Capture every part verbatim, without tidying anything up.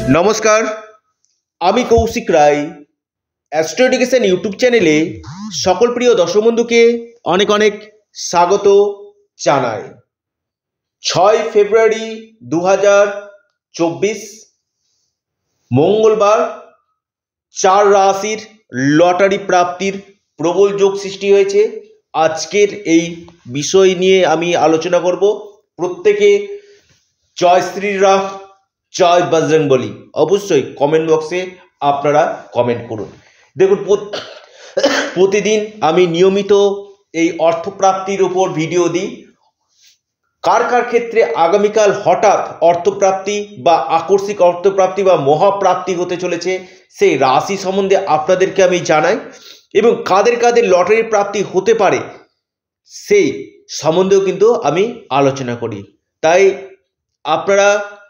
নমস্কার, আমি Koushik Roy. Astro education YouTube চ্যানেলে সকল প্রিয় দর্শক বন্ধুকে অনেক অনেক স্বাগত জানাই। ছয় ফেব্রুয়ারি দু হাজার চব্বিশ মঙ্গলবার চার রাশির লটারি প্রাপ্তির প্রবল যোগ সৃষ্টি হয়েছে। আজকের এই বিষয় নিয়ে আমি আলোচনা করব। প্রত্যেকে জয় শ্রীরাম, জয় বজরংবলী। অবশ্যই কমেন্ট বক্সে আপনারা কমেন্ট করুন। দেখুন, প্রতিদিন আমি নিয়মিত এই অর্থপ্রাপ্তির উপর ভিডিও দিই। কার কার ক্ষেত্রে আগামীকাল হঠাৎ অর্থপ্রাপ্তি বা আকস্মিক অর্থপ্রাপ্তি বা মহাপ্রাপ্তি হতে চলেছে সেই রাশি সম্বন্ধে আপনাদেরকে আমি জানাই, এবং কাদের কাদের লটারির প্রাপ্তি হতে পারে সেই সম্বন্ধেও কিন্তু আমি আলোচনা করি। তাই আপনারা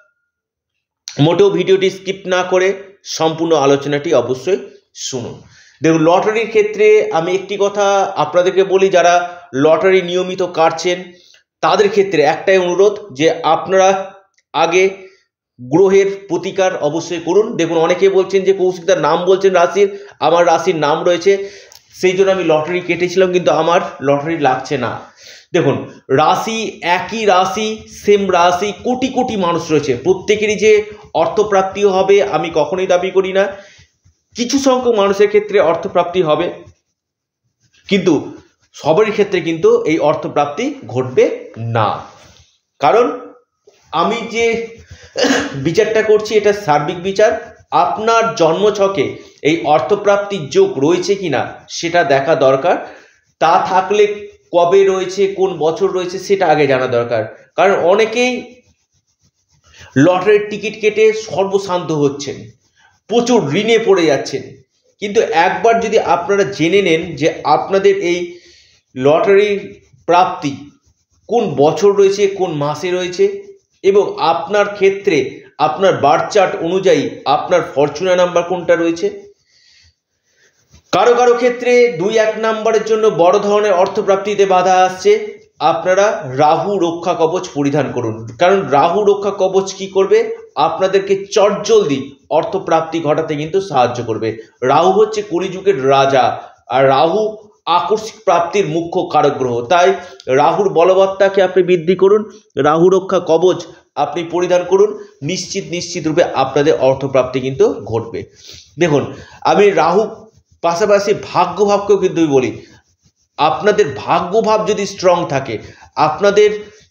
মোটেও ভিডিওটি স্কিপ না করে সম্পূর্ণ আলোচনাটি অবশ্যই শুনুন। দেখুন, লটারির ক্ষেত্রে আমি একটি কথা আপনাদেরকে বলি, যারা লটারি নিয়মিত কাটছেন তাদের ক্ষেত্রে একটাই অনুরোধ যে আপনারা আগে গ্রহের প্রতিকার অবশ্যই করুন। দেখুন, অনেকে বলছেন যে কৌশিকদার নাম বলছেন রাশির, আমার রাশির নাম রয়েছে, সেই জন্য আমি লটারি কেটেছিলাম কিন্তু আমার লটারি লাগছে না। দেখুন, রাশি একই রাশি, সেম রাশি, কোটি কোটি মানুষ রয়েছে, প্রত্যেকেরই যে অর্থপ্রাপ্তি হবে আমি কখনোই দাবি করি না। কিছু সংখ্যক মানুষের ক্ষেত্রে অর্থপ্রাপ্তি হবে, কিন্তু সবারই ক্ষেত্রে কিন্তু এই অর্থপ্রাপ্তি ঘটবে না। কারণ আমি যে বিচারটা করছি এটা সার্বিক বিচার। আপনার জন্মছকে এই অর্থপ্রাপ্তির যোগ রয়েছে কিনা সেটা দেখা দরকার। তা থাকলে কবে রয়েছে, কোন বছর রয়েছে সেটা আগে জানা দরকার। কারণ অনেকেই লটারির টিকিট কেটে সর্বশান্ত হচ্ছেন, প্রচুর ঋণে পড়ে যাচ্ছেন। কিন্তু একবার যদি আপনারা জেনে নেন যে আপনাদের এই লটারির প্রাপ্তি কোন বছর রয়েছে, কোন মাসে রয়েছে, এবং আপনার ক্ষেত্রে আপনার বার্থ চার্ট অনুযায়ী আপনার ফরচুনা নাম্বার কোনটা রয়েছে। কারো কারো ক্ষেত্রে দুই এক নাম্বারের জন্য বড় ধরনের অর্থপ্রাপ্তিতে বাধা আসছে। আপনারা রাহু রক্ষা কবচ পরিধান করুন, কারণ রাহু রক্ষা কবচ কি করবে, আপনাদেরকে চটজলদি অর্থপ্রাপ্তি ঘটাতে কিন্তু সাহায্য করবে। রাহু হচ্ছে কলিযুগের রাজা, আর রাহু আকস্মিক প্রাপ্তির মুখ্য কারক গ্রহ। তাই রাহুর বলবত্তাকে আপনি বৃদ্ধি করুন, রাহু রক্ষা কবচ আপনি পরিধান করুন, নিশ্চিত নিশ্চিত রূপে আপনাদের অর্থপ্রাপ্তি কিন্তু ঘটবে। দেখুন, আমি রাহু পাশাপাশি ভাগ্যভাবকেও কিন্তু বলি, আপনাদের ভাগ্যভাব যদি স্ট্রং থাকে, আপনাদের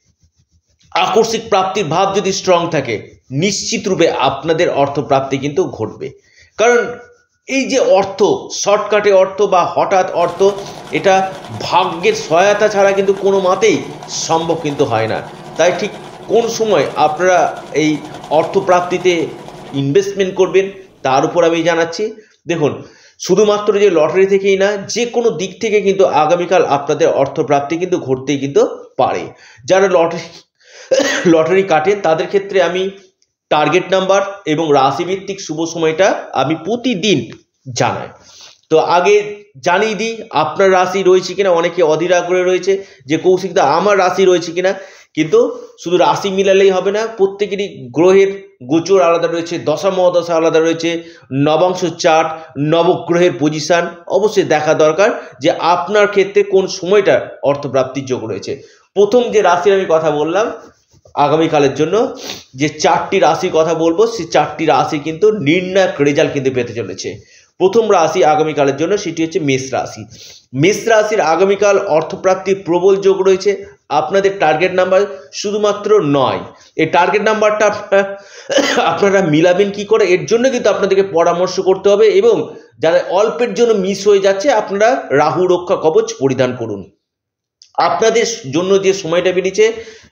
আকস্মিক প্রাপ্তির ভাব যদি স্ট্রং থাকে, নিশ্চিত রূপে আপনাদের অর্থপ্রাপ্তি কিন্তু ঘটবে। কারণ এই যে অর্থ, শর্টকাটে অর্থ বা হঠাৎ অর্থ, এটা ভাগ্যের সহায়তা ছাড়া কিন্তু কোনো মতেই সম্ভব কিন্তু হয় না। তাই ঠিক কোন সময় আপনারা এই অর্থপ্রাপ্তিতে ইনভেস্টমেন্ট করবেন তার উপর আমি জানাচ্ছি। দেখুন, শুধুমাত্র যে লটারি থেকেই না, যে কোনো দিক থেকে কিন্তু আগামীকাল আপনাদের অর্থপ্রাপ্তি কিন্তু ঘটতেই কিন্তু পারে। যারা লটারি লটারি কাটেন তাদের ক্ষেত্রে আমি টার্গেট নাম্বার এবং রাশিভিত্তিক শুভ সময়টা আমি প্রতিদিন জানাই। তো আগে জানিয়ে দিই আপনার রাশি রয়েছে কিনা। অনেকে অধীর আগ্রহে রয়েছে যে কৌশিকদা আমার রাশি রয়েছে কিনা, কিন্তু শুধু রাশি মিলালেই হবে না, প্রত্যেকেরই গ্রহের গোচর আলাদা রয়েছে, দশা মহাদশা আলাদা রয়েছে, নবাংশ চার্ট, নবগ্রহের পজিশন অবশ্যই দেখা দরকার যে আপনার ক্ষেত্রে কোন সময়টা অর্থপ্রাপ্তির যোগ রয়েছে। প্রথম যে রাশির আমি কথা বললাম আগামীকালের জন্য, যে চারটি রাশির কথা বলবো, সেই চারটি রাশি কিন্তু নির্ণায়ক রেজাল্ট কিন্তু পেতে চলেছে। প্রথম রাশি আগামীকালের জন্য সেটি হচ্ছে মেষ রাশি। মেষ রাশির আগামীকাল অর্থপ্রাপ্তির প্রবল যোগ রয়েছে। আপনাদের টার্গেট নাম্বার শুধুমাত্র নয়, এই টার্গেট নাম্বারটা আপনারা মিলাবেন কি করে, এর জন্য কিন্তু আপনাদেরকে পরামর্শ করতে হবে। এবং যারা অল্পের জন্য মিস হয়ে যাচ্ছে, আপনারা রাহু রক্ষা কবচ পরিধান করুন। আপনাদের জন্য যে সময়টা বেরিয়েছে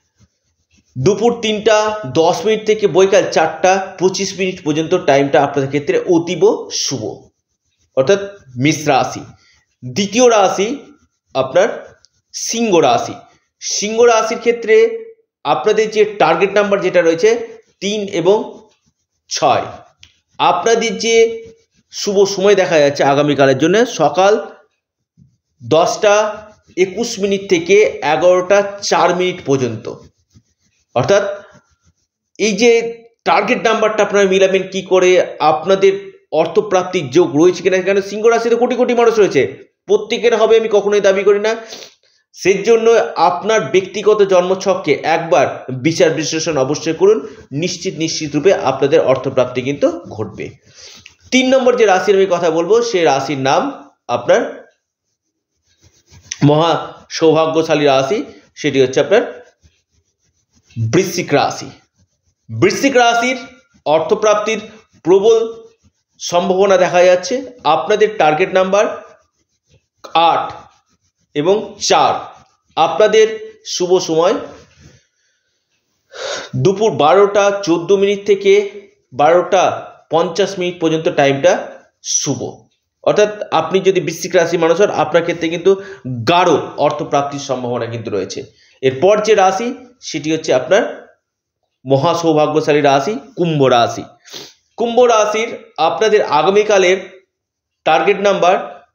দুপুর তিনটা দশ মিনিট থেকে বৈকাল চারটা পঁচিশ মিনিট পর্যন্ত, টাইমটা আপনাদের ক্ষেত্রে অতীব শুভ, অর্থাৎ মেষ রাশি। দ্বিতীয় রাশি আপনার সিংহ রাশি। সিংহ রাশির ক্ষেত্রে আপনাদের যে টার্গেট নাম্বার যেটা রয়েছে তিন এবং ছয়। আপনাদের যে শুভ সময় দেখা যাচ্ছে আগামীকালের জন্য সকাল দশটা একুশ মিনিট থেকে এগারোটা চার মিনিট পর্যন্ত। অর্থাৎ এই যে টার্গেট নাম্বারটা আপনারা মিলাবেন কি করে, আপনাদের অর্থপ্রাপ্তির যোগ রয়েছে কিনা, কেন সিংহ রাশিতে কোটি কোটি মানুষ রয়েছে, প্রত্যেকের হবে আমি কখনোই দাবি করি না। সেই জন্য আপনার ব্যক্তিগত জন্মছককে একবার বিচার বিশ্লেষণ অবশ্যই করুন, নিশ্চিত নিশ্চিত রূপে আপনাদের অর্থপ্রাপ্তি কিন্তু ঘটবে। তিন নম্বর যে রাশির আমি কথা বলবো সেই রাশির নাম আপনার মহা সৌভাগ্যশালী রাশি, সেটি হচ্ছে আপনার বৃশ্চিক রাশি। বৃশ্চিক রাশির অর্থপ্রাপ্তির প্রবল সম্ভাবনা দেখা যাচ্ছে। আপনাদের টার্গেট নাম্বার আট এবং চার। আপনাদের শুভ সময় দুপুর বারোটা চোদ্দ মিনিট থেকে বারোটা পঞ্চাশ মিনিট পর্যন্ত টাইমটা শুভ। অর্থাৎ আপনি যদি বৃশ্চিক রাশি মানুষ হন, আপনার ক্ষেত্রে কিন্তু গাঢ় অর্থপ্রাপ্তির সম্ভাবনা কিন্তু রয়েছে। এরপর যে রাশি সেটি হচ্ছে আপনার মহা সৌভাগ্যশালী রাশি কুম্ভ রাশি। কুম্ভ রাশির আপনাদের আগামীকালের টার্গেট নাম্বার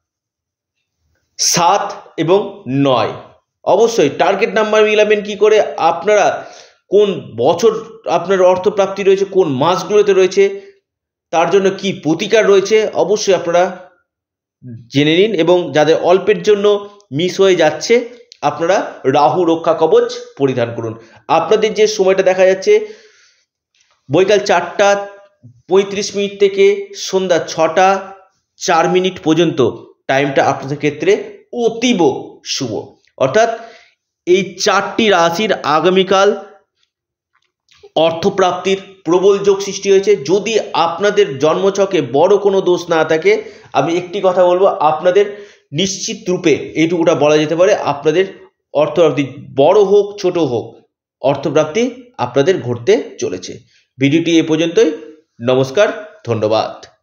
সাত এবং নয়। অবশ্যই টার্গেট নাম্বার মিলাবেন কি করে, আপনারা কোন বছর আপনার অর্থপ্রাপ্তি রয়েছে, কোন মাসগুলোতে রয়েছে, তার জন্য কি প্রতিকার রয়েছে অবশ্যই আপনারা জেনে নিন। এবং যাদের অল্পের জন্য মিস হয়ে যাচ্ছে, আপনারা রাহু রক্ষা কবচ পরিধান করুন। আপনাদের যে সময়টা দেখা যাচ্ছে বৈকাল চারটা পঁয়ত্রিশ মিনিট থেকে সন্ধ্যা ছটা চার মিনিট পর্যন্ত টাইমটা আপনাদের ক্ষেত্রে অতীব শুভ। অর্থাৎ এই চারটি রাশির আগামীকাল অর্থপ্রাপ্তির প্রবল যোগ সৃষ্টি হয়েছে। যদি আপনাদের জন্মছকে বড় কোনো দোষ না থাকে, আমি একটি কথা বলবো, আপনাদের নিশ্চিত রূপে এইটুকুটা বলা যেতে পারে, আপনাদের অর্থপ্রাপ্তি বড় হোক ছোট হোক, অর্থপ্রাপ্তি আপনাদের ঘটতে চলেছে। ভিডিওটি এ পর্যন্তই। নমস্কার, ধন্যবাদ।